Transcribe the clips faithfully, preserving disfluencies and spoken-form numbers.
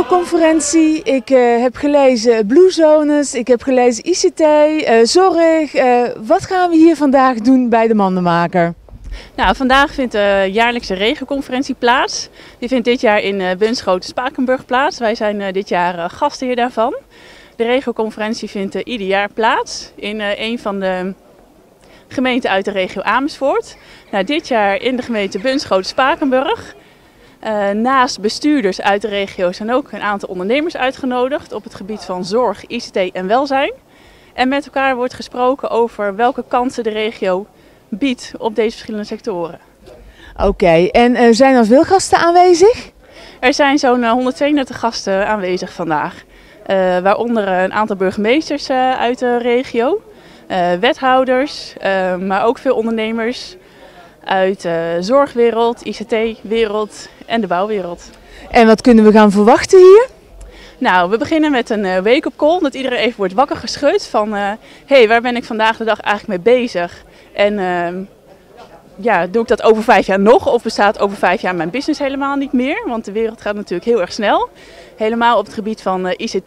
regioconferentie. Ik uh, heb gelezen Blue Zones, ik heb gelezen I C T, uh, zorg. Uh, wat gaan we hier vandaag doen bij de Mandenmaker? Nou, vandaag vindt de jaarlijkse regioconferentie plaats. Die vindt dit jaar in uh, Bunschoten-Spakenburg plaats. Wij zijn uh, dit jaar uh, gastheer daarvan. De regioconferentie vindt uh, ieder jaar plaats in uh, een van de gemeenten uit de regio Amersfoort. Nou, dit jaar in de gemeente Bunschoten-Spakenburg. Uh, naast bestuurders uit de regio zijn ook een aantal ondernemers uitgenodigd op het gebied van zorg, I C T en welzijn. En met elkaar wordt gesproken over welke kansen de regio biedt op deze verschillende sectoren. Oké, okay, en uh, zijn er veel gasten aanwezig? Er zijn zo'n uh, honderdtweeëndertig gasten aanwezig vandaag. Uh, waaronder een aantal burgemeesters uh, uit de regio, uh, wethouders, uh, maar ook veel ondernemers uit de zorgwereld, I C T-wereld en de bouwwereld. En wat kunnen we gaan verwachten hier? Nou, we beginnen met een uh, wake-up call, dat iedereen even wordt wakker geschud van hé, uh, hey, waar ben ik vandaag de dag eigenlijk mee bezig? En uh, ja, doe ik dat over vijf jaar nog of bestaat over vijf jaar mijn business helemaal niet meer? Want de wereld gaat natuurlijk heel erg snel, helemaal op het gebied van uh, I C T.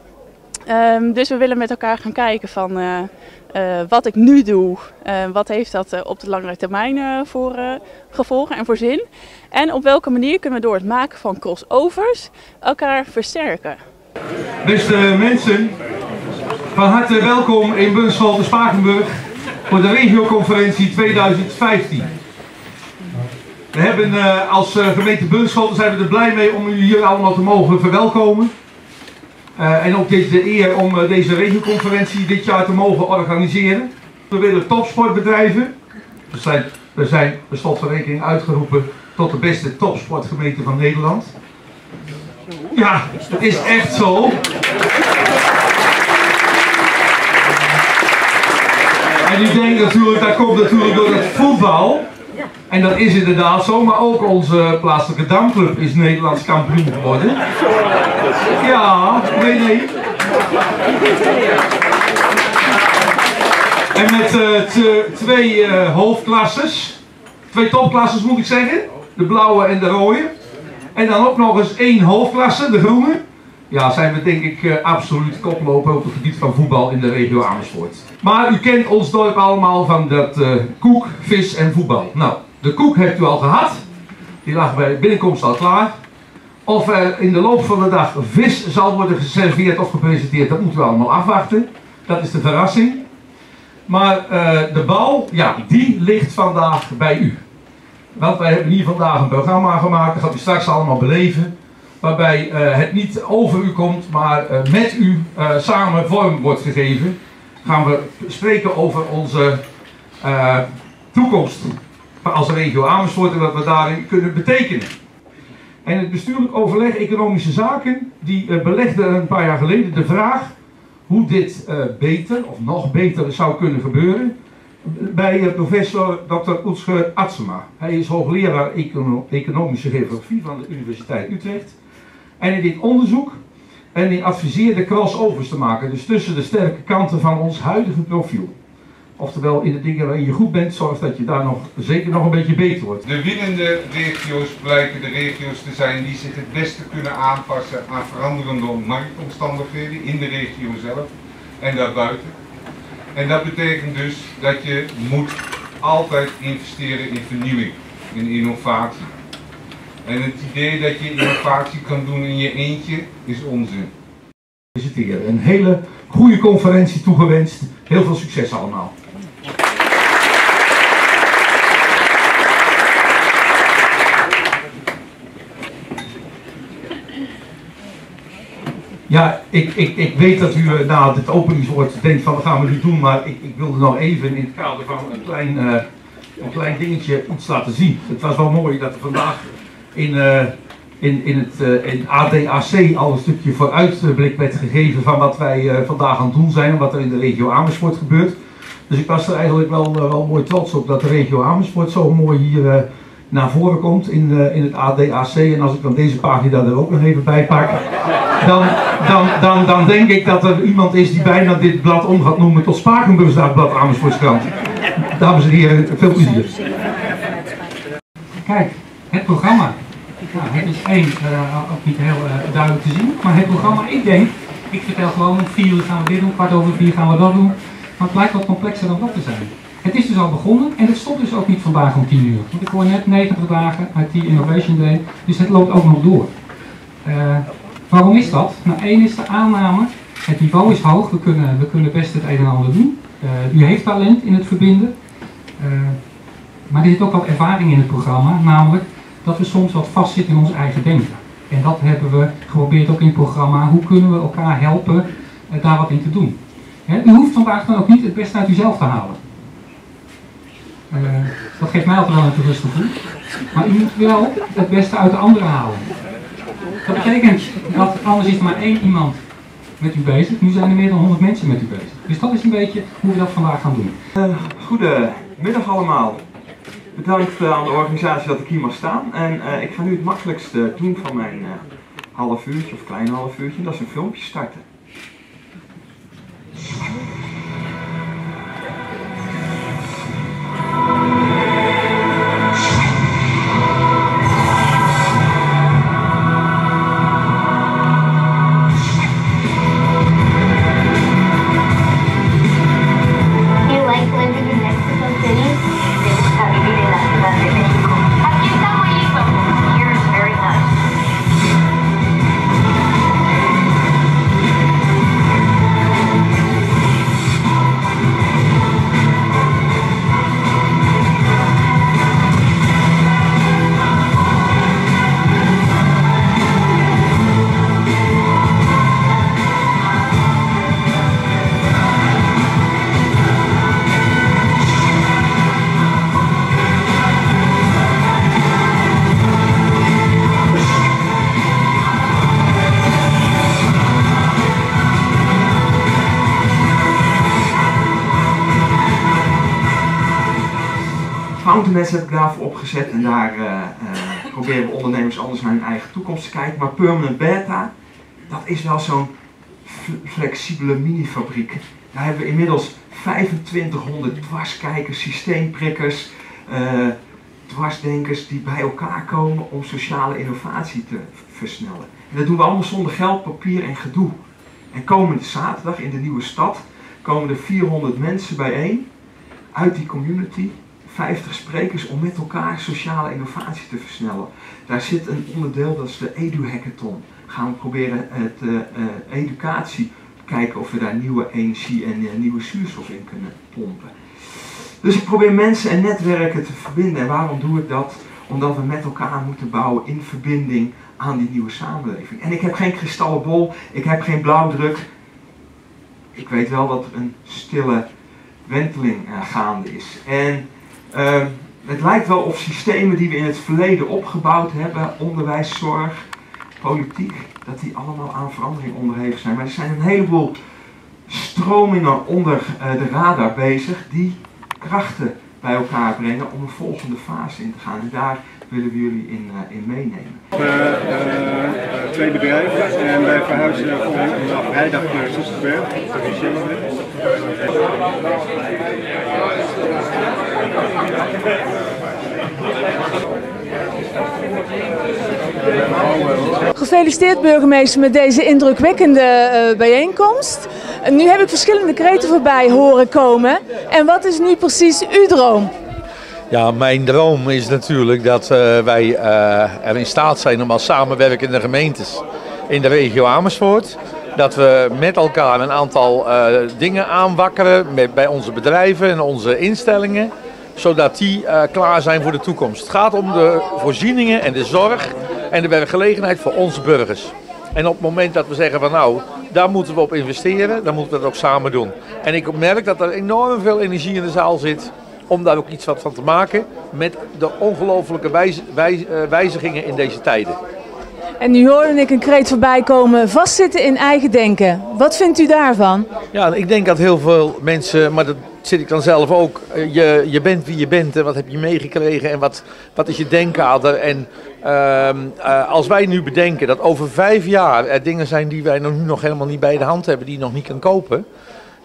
Um, dus we willen met elkaar gaan kijken van uh, uh, wat ik nu doe, uh, wat heeft dat uh, op de langere termijn uh, voor uh, gevolgen en voor zin. En op welke manier kunnen we door het maken van crossovers elkaar versterken. Beste mensen, van harte welkom in Bunschoten-Spakenburg voor de regioconferentie tweeduizend vijftien. We hebben uh, als uh, gemeente Bunschoten zijn we er blij mee om u hier allemaal te mogen verwelkomen. Uh, en ook deze eer om uh, deze regioconferentie dit jaar te mogen organiseren. We willen topsportbedrijven. We zijn, we zijn per slot van rekening uitgeroepen tot de beste topsportgemeente van Nederland. Ja, het is echt zo. En u denkt natuurlijk, dat komt natuurlijk door het voetbal. En dat is inderdaad zo, maar ook onze plaatselijke damclub is Nederlands kampioen geworden. Ja, nee, nee. En met uh, twee uh, hoofdklasses, twee topklasses moet ik zeggen, de blauwe en de rode. En dan ook nog eens één hoofdklasse, de groene. Ja, zijn we denk ik uh, absoluut koploper op het gebied van voetbal in de regio Amersfoort. Maar u kent ons dorp allemaal van dat uh, koek, vis en voetbal. Nou, de koek hebt u al gehad. Die lag bij binnenkomst al klaar. Of er in de loop van de dag vis zal worden geserveerd of gepresenteerd, dat moeten we allemaal afwachten. Dat is de verrassing. Maar uh, de bal, ja, die ligt vandaag bij u. Want wij hebben hier vandaag een programma gemaakt, dat gaat u straks allemaal beleven. Waarbij uh, het niet over u komt, maar uh, met u uh, samen vorm wordt gegeven. Gaan we spreken over onze uh, toekomst als regio Amersfoort en wat we daarin kunnen betekenen. En het bestuurlijk overleg Economische Zaken, die uh, belegde een paar jaar geleden de vraag hoe dit uh, beter of nog beter zou kunnen gebeuren bij uh, professor dokter Oetsker Atsema. Hij is hoogleraar econo Economische Geografie van de Universiteit Utrecht. En hij deed onderzoek en hij adviseerde crossovers te maken, dus tussen de sterke kanten van ons huidige profiel. Oftewel, in de dingen waarin je goed bent, zorg dat je daar nog, zeker nog een beetje beter wordt. De winnende regio's blijken de regio's te zijn die zich het beste kunnen aanpassen aan veranderende marktomstandigheden in de regio zelf en daarbuiten. En dat betekent dus dat je moet altijd investeren in vernieuwing, in innovatie. En het idee dat je innovatie kan doen in je eentje is onzin. Een hele goede conferentie toegewenst. Heel veel succes allemaal. Ja, ik, ik, ik weet dat u na dit openingswoord denkt van wat gaan we nu doen, maar ik, ik wilde nog even in het kader van een klein, uh, een klein dingetje iets laten zien. Het was wel mooi dat er vandaag in, uh, in, in het uh, in A D A C al een stukje vooruitblik werd gegeven van wat wij uh, vandaag aan het doen zijn en wat er in de regio Amersfoort gebeurt. Dus ik was er eigenlijk wel, uh, wel mooi trots op dat de regio Amersfoort zo mooi hier uh, naar voren komt in, uh, in het A D A C. En als ik dan deze pagina er ook nog even bij pak, dan, dan, dan, dan denk ik dat er iemand is die bijna dit blad om gaat noemen tot Spakenburgs Dagblad Amersfoortskrant. Dames en heren, veel plezier. Kijk, het programma. Nou, het is één, uh, ook niet heel uh, duidelijk te zien, maar het programma, ik denk, ik vertel gewoon, om vier uur gaan we dit doen, kwart over vier gaan we dat doen, maar het lijkt wat complexer dan dat te zijn. Het is dus al begonnen en het stopt dus ook niet vandaag om tien uur. Want ik hoor net negentig dagen uit die Innovation Day, dus het loopt ook nog door. Uh, waarom is dat? Nou, één is de aanname, het niveau is hoog, we kunnen, we kunnen best het een en ander doen. Uh, u heeft talent in het verbinden, uh, maar er zit ook wat ervaring in het programma, namelijk dat we soms wat vastzitten in ons eigen denken. En dat hebben we geprobeerd ook in het programma, hoe kunnen we elkaar helpen uh, daar wat in te doen. He, u hoeft vandaag dan ook niet het beste uit uzelf te halen. Uh, dat geeft mij altijd wel een gerust gevoel. Maar u moet wel het beste uit de anderen halen. Dat betekent dat anders is er maar één iemand met u bezig. Nu zijn er meer dan honderd mensen met u bezig. Dus dat is een beetje hoe we dat vandaag gaan doen. Uh, goedemiddag allemaal. Bedankt uh, aan de organisatie dat ik hier mag staan. En uh, ik ga nu het makkelijkste doen van mijn uh, half uurtje of klein half uurtje. Dat is een filmpje starten. Fountainheads heb ik daarvoor opgezet en daar uh, uh, proberen we ondernemers anders naar hun eigen toekomst te kijken. Maar Permanent Beta, dat is wel zo'n flexibele mini-fabriek. Daar hebben we inmiddels vijfentwintighonderd dwarskijkers, systeemprikkers, uh, dwarsdenkers die bij elkaar komen om sociale innovatie te versnellen. En dat doen we allemaal zonder geld, papier en gedoe. En komende zaterdag in de Nieuwe Stad komen er vierhonderd mensen bijeen uit die community. vijftig sprekers om met elkaar sociale innovatie te versnellen. Daar zit een onderdeel, dat is de Edu-hackathon. Gaan we proberen het uh, uh, educatie, kijken of we daar nieuwe energie en uh, nieuwe zuurstof in kunnen pompen. Dus ik probeer mensen en netwerken te verbinden. En waarom doe ik dat? Omdat we met elkaar moeten bouwen in verbinding aan die nieuwe samenleving. En ik heb geen kristallenbol, ik heb geen blauwdruk. Ik weet wel dat er een stille wenteling uh, gaande is. En Uh, het lijkt wel of systemen die we in het verleden opgebouwd hebben, onderwijs, zorg, politiek, dat die allemaal aan verandering onderhevig zijn. Maar er zijn een heleboel stromingen onder uh, de radar bezig die krachten bij elkaar brengen om een volgende fase in te gaan. En daar willen we jullie in, uh, in meenemen. We hebben uh, twee bedrijven en wij verhuizen om vanaf vrijdag naar Soesterberg. Gefeliciteerd burgemeester met deze indrukwekkende uh, bijeenkomst. En nu heb ik verschillende kreten voorbij horen komen. En wat is nu precies uw droom? Ja, mijn droom is natuurlijk dat uh, wij uh, er in staat zijn om als samenwerkende gemeentes in de regio Amersfoort, dat we met elkaar een aantal uh, dingen aanwakkeren met, bij onze bedrijven en onze instellingen, zodat die uh, klaar zijn voor de toekomst. Het gaat om de voorzieningen en de zorg en de werkgelegenheid voor onze burgers. En op het moment dat we zeggen van nou, daar moeten we op investeren, dan moeten we dat ook samen doen. En ik merk dat er enorm veel energie in de zaal zit om daar ook iets wat van te maken met de ongelofelijke wijz, wijz, wijzigingen in deze tijden. En nu hoorde ik een kreet voorbij komen, vastzitten in eigen denken. Wat vindt u daarvan? Ja, ik denk dat heel veel mensen, maar dat zit ik dan zelf ook, je, je bent wie je bent en wat heb je meegekregen en wat, wat is je denkkader. En uh, uh, als wij nu bedenken dat over vijf jaar er dingen zijn die wij nu nog helemaal niet bij de hand hebben, die je nog niet kan kopen.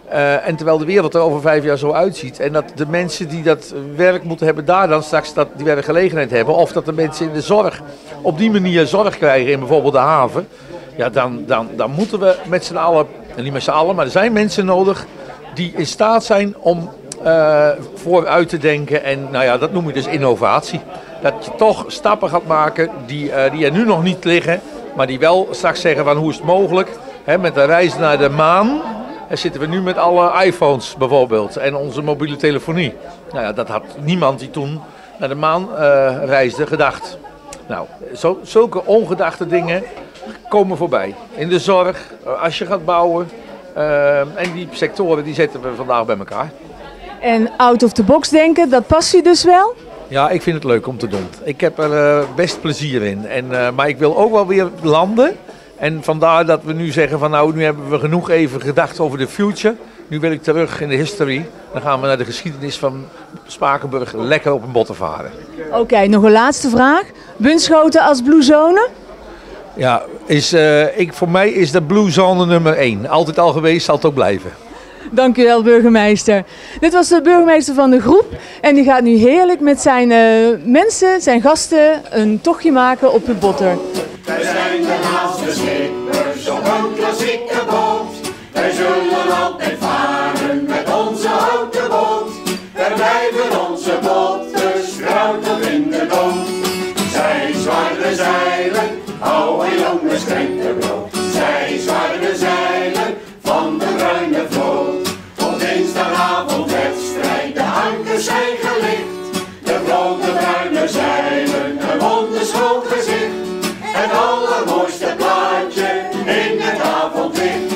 Uh, en terwijl de wereld er over vijf jaar zo uitziet. En dat de mensen die dat werk moeten hebben daar dan straks dat, die werkgelegenheid hebben. Of dat de mensen in de zorg op die manier zorg krijgen in bijvoorbeeld de haven. Ja, dan, dan, dan moeten we met z'n allen, en niet met z'n allen, maar er zijn mensen nodig die in staat zijn om uh, vooruit te denken. En nou ja, dat noem je dus innovatie. Dat je toch stappen gaat maken die, uh, die er nu nog niet liggen. Maar die wel straks zeggen van hoe is het mogelijk. Hè, met de reis naar de maan. En zitten we nu met alle iPhones bijvoorbeeld en onze mobiele telefonie. Nou ja, dat had niemand die toen naar de maan uh, reisde gedacht. Nou, zo, zulke ongedachte dingen komen voorbij. In de zorg, als je gaat bouwen. Uh, en die sectoren die zetten we vandaag bij elkaar. En out of the box denken, dat past u dus wel? Ja, ik vind het leuk om te doen. Ik heb er uh, best plezier in. En, uh, maar ik wil ook wel weer landen. En vandaar dat we nu zeggen van nou, nu hebben we genoeg even gedacht over de future. Nu wil ik terug in de history. Dan gaan we naar de geschiedenis van Spakenburg lekker op een botten varen. Oké, okay, nog een laatste vraag. Bunschoten als Blue Zone? Ja, is, uh, ik, voor mij is de Blue Zone nummer één. Altijd al geweest, zal het ook blijven. Dank u wel, burgemeester. Dit was de burgemeester van de groep. En die gaat nu heerlijk met zijn uh, mensen, zijn gasten, een tochtje maken op de botter. Wij zijn de laatste schippers op een klassieke boot. Wij zullen altijd varen met onze houten boot. Wij blijven onze botten struikeld in de dood. Zij zware zeilen, oude jongens krentenbrood. Zij zware zeilen van de bruine vloot. Op dinsdagavond wedstrijd, de ankers zijn gelicht. De grote bruine zeilen, een wonderschoon gezicht. Het allermooiste plaatje in het avondlicht.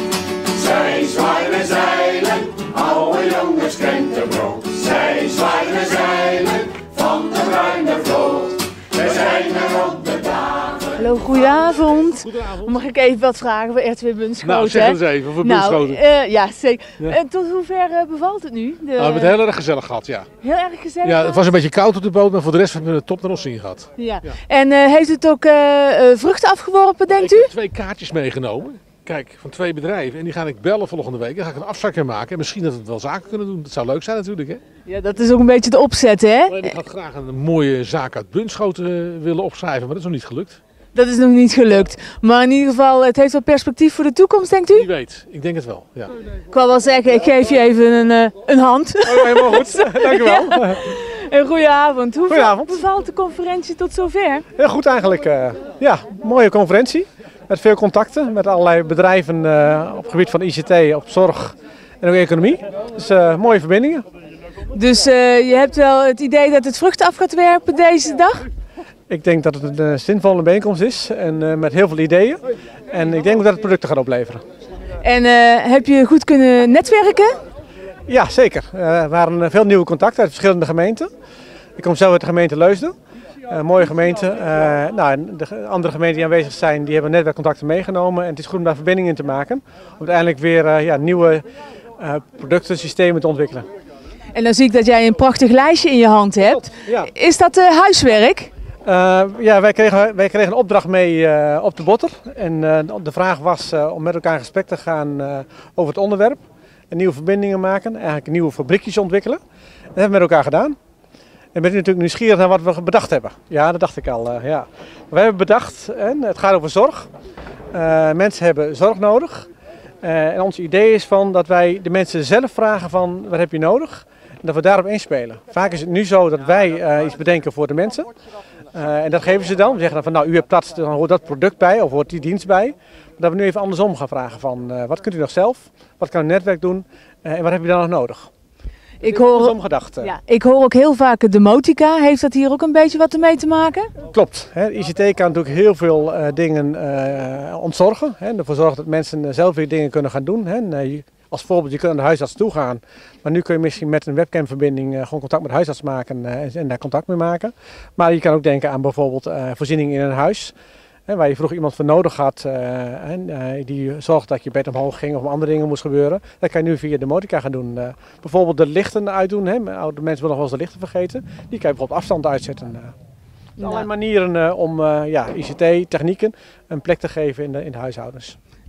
Zij zware zeilen, oude jongens krentenbrood. Zij zware zeilen van de bruine vloot. Wij zijn er op de dagen. Hallo, goedenavond. Goedenavond. Mag ik even wat vragen bij R twee Bunschoten? Nou, zeg eens even voor Bunschoten. Nou, uh, ja, zeker. Ja. Uh, tot hoever uh, bevalt het nu? De... Nou, we hebben het heel erg gezellig gehad, ja. Heel erg gezellig? Ja, het was een beetje koud op de boot, maar voor de rest hebben we de top naar ons zien gehad. Ja. Ja. En uh, heeft het ook uh, uh, vruchten afgeworpen, denkt ik u? Ik heb twee kaartjes meegenomen. Kijk, van twee bedrijven. En die ga ik bellen volgende week. Dan ga ik een afspraak maken. En misschien dat we wel zaken kunnen doen. Dat zou leuk zijn natuurlijk, hè? Ja, dat is ook een beetje de opzet, hè? Maar ik had graag een mooie zaak uit Bunschoten willen opschrijven, maar dat is nog niet gelukt. Dat is nog niet gelukt. Maar in ieder geval, het heeft wel perspectief voor de toekomst, denkt u? Wie weet. Ik denk het wel, ja. Ik wou wel zeggen, ik geef je even een, uh, een hand. Oh, helemaal goed. Dank u wel. Ja. Een goeie avond. Hoe Goedenavond. bevalt de conferentie tot zover? Heel goed eigenlijk. Uh, ja, mooie conferentie. Met veel contacten met allerlei bedrijven uh, op het gebied van I C T, op zorg en ook economie. Dus uh, mooie verbindingen. Dus uh, je hebt wel het idee dat het vruchten af gaat werpen deze dag? Ik denk dat het een zinvolle bijeenkomst is en uh, met heel veel ideeën. En ik denk ook dat het producten gaat opleveren. En uh, heb je goed kunnen netwerken? Ja, zeker. Uh, er waren veel nieuwe contacten uit verschillende gemeenten. Ik kom zelf uit de gemeente Leusden. Uh, mooie gemeente. Uh, nou, de andere gemeenten die aanwezig zijn, die hebben netwerkcontacten meegenomen. En het is goed om daar verbindingen in te maken. Om uiteindelijk weer uh, ja, nieuwe uh, producten, systemen te ontwikkelen. En dan zie ik dat jij een prachtig lijstje in je hand hebt. Ja. Is dat uh, huiswerk? Uh, ja, wij kregen, wij kregen een opdracht mee uh, op de botter. En uh, de vraag was uh, om met elkaar in gesprek te gaan uh, over het onderwerp. En nieuwe verbindingen maken, eigenlijk nieuwe fabriekjes ontwikkelen. Dat hebben we met elkaar gedaan. En ben je natuurlijk nieuwsgierig naar wat we bedacht hebben. Ja, dat dacht ik al. Uh, ja. We hebben bedacht, en het gaat over zorg. Uh, mensen hebben zorg nodig. Uh, en ons idee is van dat wij de mensen zelf vragen van wat heb je nodig? En dat we daarop inspelen. Vaak is het nu zo dat wij uh, iets bedenken voor de mensen. Uh, en dat geven ze dan. We zeggen dan van nou u hebt dat, dan hoort dat product bij of hoort die dienst bij. Maar dat we nu even andersom gaan vragen van uh, wat kunt u nog zelf? Wat kan een netwerk doen? Uh, en wat heb je dan nog nodig? Ik hoor, ja, ik hoor ook heel vaak de Motica. Heeft dat hier ook een beetje wat ermee te maken? Klopt. Hè. I C T kan natuurlijk heel veel uh, dingen uh, ontzorgen. Hè. Ervoor zorgen dat mensen zelf weer dingen kunnen gaan doen. Hè. En, als voorbeeld, je kunt naar de huisarts toe gaan. Maar nu kun je misschien met een webcamverbinding uh, gewoon contact met de huisarts maken uh, en, en daar contact mee maken. Maar je kan ook denken aan bijvoorbeeld uh, voorzieningen in een huis. Hè, waar je vroeger iemand voor nodig had uh, en uh, die zorgde dat je bed omhoog ging of andere dingen moest gebeuren. Dat kan je nu via de Motica gaan doen. Uh, bijvoorbeeld de lichten uitdoen. Hè. Oude mensen willen nog wel eens de lichten vergeten. Die kan je bijvoorbeeld op afstand uitzetten. Uh. Er zijn allerlei manieren uh, om uh, ja, I C T, technieken een plek te geven in de, in de huishoudens.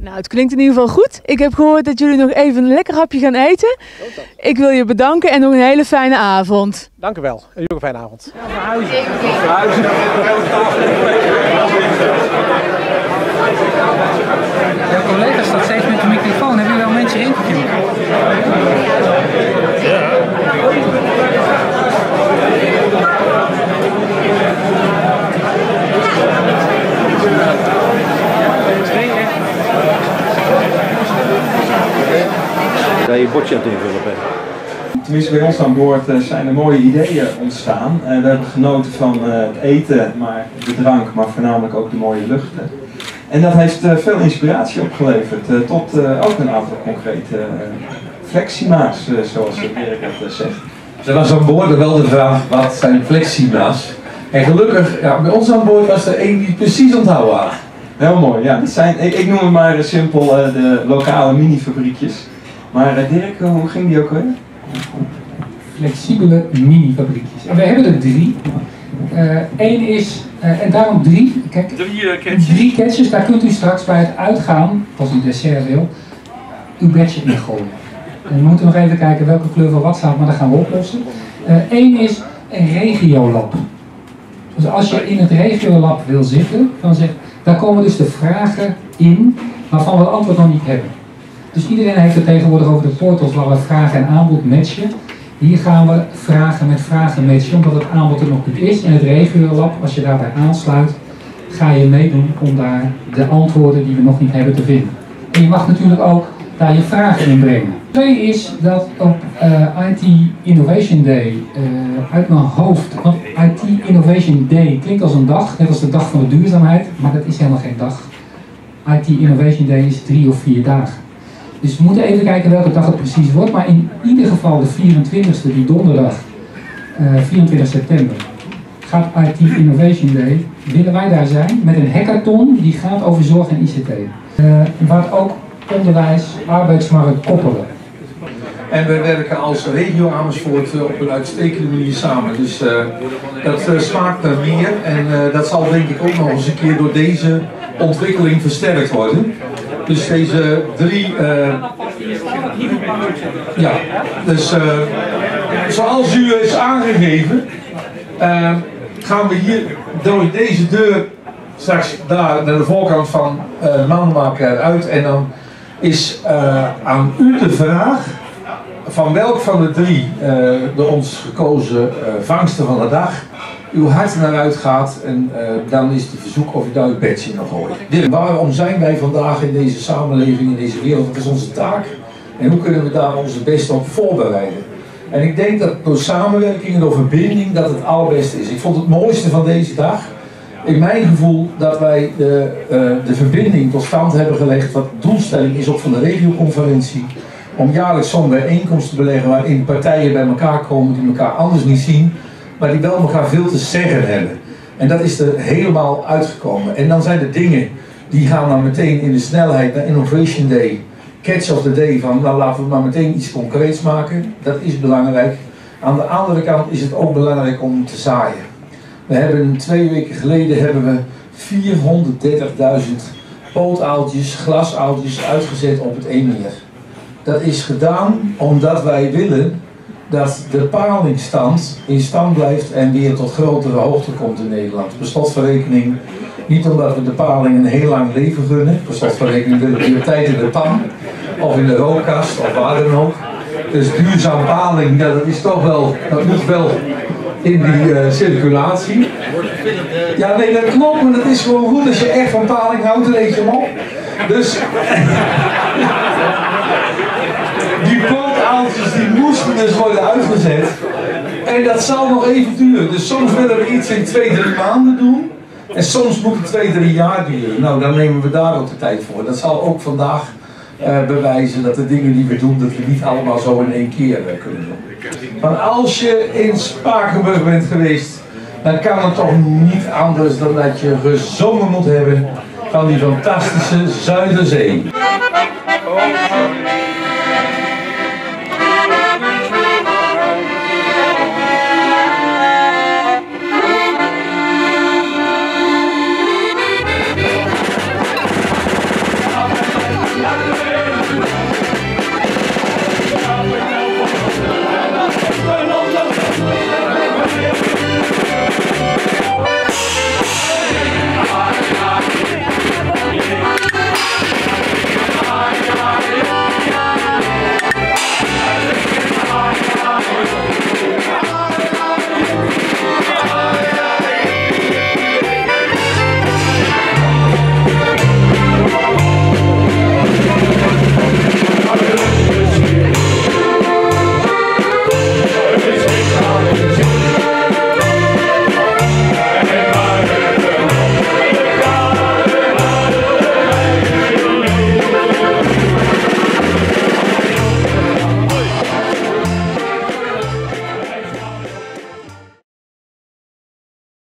Nou, het klinkt in ieder geval goed. Ik heb gehoord dat jullie nog even een lekker hapje gaan eten. Ik wil je bedanken en nog een hele fijne avond. Dank u wel. En jullie ook een fijne avond. Ja, verhuizen. Verhuizen. Ja, collega's staat steeds met de microfoon. Hebben jullie wel mensen geïnterviewd? Ja. Dat je bordje aan het invullen bent. Tenminste, bij ons aan boord uh, zijn er mooie ideeën ontstaan. Uh, we hebben genoten van uh, het eten, maar de drank, maar voornamelijk ook de mooie luchten. En dat heeft uh, veel inspiratie opgeleverd, uh, tot uh, ook een aantal concrete uh, flexima's, uh, zoals Dirk dat uh, zegt. Er was aan boord wel de vraag, wat zijn flexima's? En gelukkig, ja, bij ons aan boord was er één die precies onthouden had. Heel mooi, ja. Dat zijn, ik, ik noem het maar uh, simpel uh, de lokale mini-fabriekjes. Maar uh, Dirk, hoe ging die ook weer? Flexibele mini-fabriekjes. En we hebben er drie. Eén uh, is, uh, en daarom drie, kijk, drie, uh, catches. drie catches, daar kunt u straks bij het uitgaan, als u dessert wil, uw badge in gooien. En we moeten nog even kijken welke kleur voor wat staat, maar dat gaan we oplossen. Eén uh, is een regiolab. Dus als je in het regiolab wil zitten, dan zeg, daar komen dus de vragen in waarvan we het antwoord nog niet hebben. Dus iedereen heeft het tegenwoordig over de portals waar we vragen en aanbod matchen. Hier gaan we vragen met vragen matchen, omdat het aanbod er nog niet is. In het regiolab, als je daarbij aansluit, ga je meedoen om daar de antwoorden die we nog niet hebben te vinden. En je mag natuurlijk ook daar je vragen in brengen. Twee is dat op uh, I T Innovation Day, uh, uit mijn hoofd, want I T Innovation Day klinkt als een dag, net als de dag van de duurzaamheid, maar dat is helemaal geen dag. I T Innovation Day is drie of vier dagen. Dus we moeten even kijken welke dag het precies wordt, maar in ieder geval de vierentwintigste, die donderdag, uh, vierentwintig september, gaat I T Innovation Day, willen wij daar zijn met een hackathon die gaat over zorg en I C T. Uh, waar ook onderwijs, arbeidsmarkt koppelen. En we werken als regio Amersfoort op een uitstekende manier samen. Dus uh, dat uh, smaakt naar meer en uh, dat zal denk ik ook nog eens een keer door deze ontwikkeling versterkt worden. Dus deze drie, uh, ja, dus uh, zoals u is aangegeven, uh, gaan we hier door deze deur straks daar naar de voorkant van uh, de mandenmaker uit en dan is uh, aan u de vraag van welk van de drie uh, de ons gekozen uh, vangsten van de dag uw hart naar uit gaat en uh, dan is het verzoek of u daar uw badge in nog gooit. Waarom zijn wij vandaag in deze samenleving, in deze wereld? Wat is onze taak? En hoe kunnen we daar onze best op voorbereiden? En ik denk dat door samenwerking en door verbinding dat het allerbeste is. Ik vond het mooiste van deze dag, in mijn gevoel, dat wij de, uh, de verbinding tot stand hebben gelegd wat de doelstelling is ook van de regioconferentie. Om jaarlijks zo'n bijeenkomst te beleggen waarin partijen bij elkaar komen die elkaar anders niet zien, maar die wel elkaar veel te zeggen hebben. En dat is er helemaal uitgekomen. En dan zijn er dingen die gaan dan meteen in de snelheid naar Innovation Day, Catch of the Day, van nou laten we maar meteen iets concreets maken. Dat is belangrijk. Aan de andere kant is het ook belangrijk om te zaaien. We hebben twee weken geleden hebben we vierhonderddertigduizend pootaaltjes, glasaaltjes uitgezet op het Eemmeer. Dat is gedaan omdat wij willen dat de palingstand in stand blijft en weer tot grotere hoogte komt in Nederland. Per slot van rekening, niet omdat we de paling een heel lang leven gunnen, per slot van rekening willen we weer tijd in de pan of in de rookkast of waar dan ook. Dus duurzaam paling, ja, dat is toch wel, dat moet wel in die uh, circulatie. Ja, nee, dat klopt, maar dat is gewoon goed. Als je echt van paling houdt, dan eet je hem op. Dus die pootaaltjes die moesten dus worden uitgezet. En dat zal nog even duren. Dus soms willen we iets in twee, drie maanden doen. En soms moet het twee, drie jaar duren. Nou, dan nemen we daar ook de tijd voor. Dat zal ook vandaag uh, bewijzen dat de dingen die we doen, dat we niet allemaal zo in één keer uh, kunnen doen. Maar als je in Spakenburg bent geweest, dan kan het toch niet anders dan dat je gezongen moet hebben van die fantastische Zuiderzee.